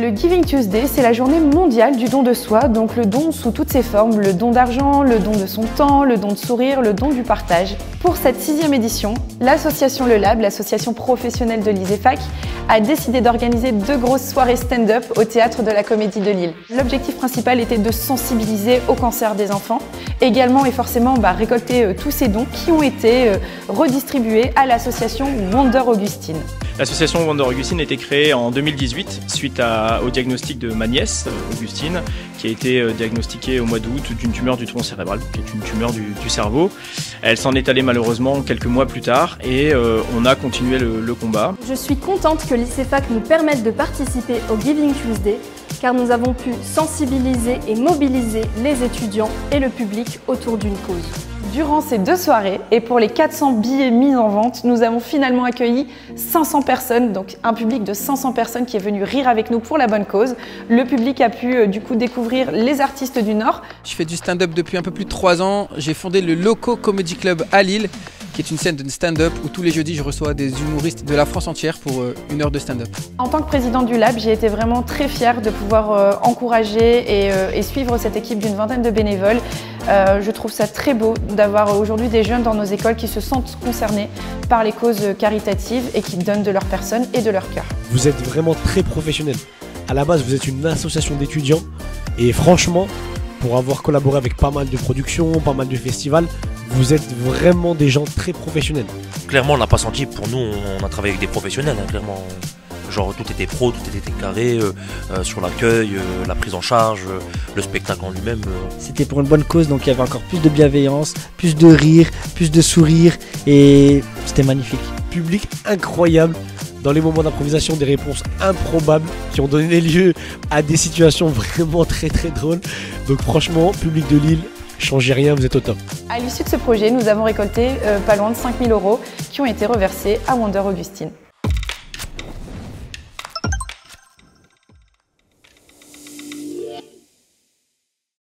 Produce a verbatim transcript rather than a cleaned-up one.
Le Giving Tuesday, c'est la journée mondiale du don de soi, donc le don sous toutes ses formes, le don d'argent, le don de son temps, le don de sourire, le don du partage. Pour cette sixième édition, l'association Le Lab, l'association professionnelle de l'ISEFAC, a décidé d'organiser deux grosses soirées stand-up au Théâtre de la Comédie de Lille. L'objectif principal était de sensibiliser au cancer des enfants, également et forcément bah, récolter euh, tous ces dons qui ont été euh, redistribués à l'association Wonder Augustine. L'association Wonder Augustine a été créée en deux mille dix-huit suite à, au diagnostic de ma nièce, Augustine, qui a été diagnostiquée au mois d'août d'une tumeur du tronc cérébral, qui est une tumeur du, du cerveau. Elle s'en est allée malheureusement quelques mois plus tard et euh, on a continué le, le combat. Je suis contente que l'ISEFAC nous permette de participer au Giving Tuesday car nous avons pu sensibiliser et mobiliser les étudiants et le public autour d'une cause. Durant ces deux soirées, et pour les quatre cents billets mis en vente, nous avons finalement accueilli cinq cents personnes, donc un public de cinq cents personnes qui est venu rire avec nous pour la bonne cause. Le public a pu euh, du coup découvrir les artistes du Nord. Je fais du stand-up depuis un peu plus de trois ans. J'ai fondé le Loco Comedy Club à Lille, qui est une scène de stand-up où tous les jeudis je reçois des humoristes de la France entière pour euh, une heure de stand-up. En tant que présidente du Lab, j'ai été vraiment très fière de pouvoir euh, encourager et, euh, et suivre cette équipe d'une vingtaine de bénévoles. Euh, je trouve ça très beau d'avoir aujourd'hui des jeunes dans nos écoles qui se sentent concernés par les causes caritatives et qui donnent de leur personne et de leur cœur. Vous êtes vraiment très professionnels. À la base, vous êtes une association d'étudiants et franchement, pour avoir collaboré avec pas mal de productions, pas mal de festivals, vous êtes vraiment des gens très professionnels. Clairement, on n'a pas senti, pour nous, on a travaillé avec des professionnels, hein, clairement. Genre tout était pro, tout était carré, euh, euh, sur l'accueil, euh, la prise en charge, euh, le spectacle en lui-même. Euh. C'était pour une bonne cause, donc il y avait encore plus de bienveillance, plus de rire, plus de sourire et c'était magnifique. Public incroyable, dans les moments d'improvisation, des réponses improbables qui ont donné lieu à des situations vraiment très très drôles. Donc franchement, public de Lille, changez rien, vous êtes au top. À l'issue de ce projet, nous avons récolté euh, pas loin de cinq mille euros qui ont été reversés à Wonder Augustine.